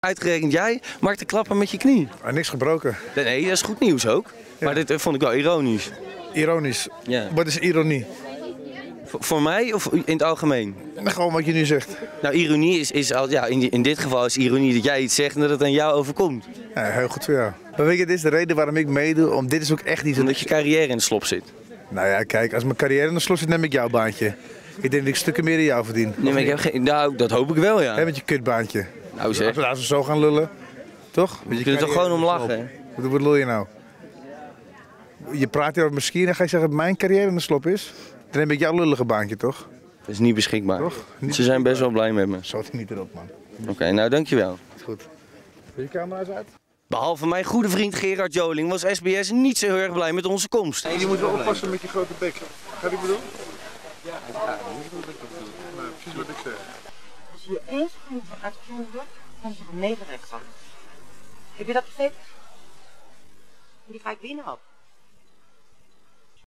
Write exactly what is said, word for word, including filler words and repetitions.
Uitgerekend jij maakt de klapper met je knie. Ah, niks gebroken. Nee, dat is goed nieuws ook. Maar dit eh, vond ik wel ironisch. Ironisch. Ja. Wat is ironie? V voor mij of in het algemeen? Nou, gewoon wat je nu zegt. Nou, ironie is, is al, ja, in, in dit geval is ironie dat jij iets zegt en dat het aan jou overkomt. Ja, heel goed voor jou. Maar weet je, dit is de reden waarom ik meedoe. Om, dit is ook echt niet... Omdat je carrière in de slop zit. Nou ja, kijk, als mijn carrière in de slot zit, neem ik jouw baantje. Ik denk dat ik stukken meer dan jou verdien. Nee, maar ik heb geen, nou, dat hoop ik wel, ja. Hé, met je kutbaantje. Nou zeg. Als we, als we zo gaan lullen, toch? Je kunt er toch gewoon om lachen, hè? Wat, wat lul je nou? Je praat hier over misschien en ga je zeggen dat mijn carrière in de slop is? Dan neem ik jouw lullige baantje, toch? Dat is niet beschikbaar. Toch? Niet Ze zijn best wel blij met me. Zo niet erop, man. Oké, okay, nou dankjewel. Goed. Wil je camera's uit? Behalve mijn goede vriend Gerard Joling was S B S niet zo heel erg blij met onze komst. Nee, je moet wel oppassen met je grote bek. Ga die bedoelen? Ja, ja, nee, precies wat ik zeg. Als je één seconde uitgevonden wordt, dan is het een nederrechter. Heb je dat begrepen? Die ga ik binnen op.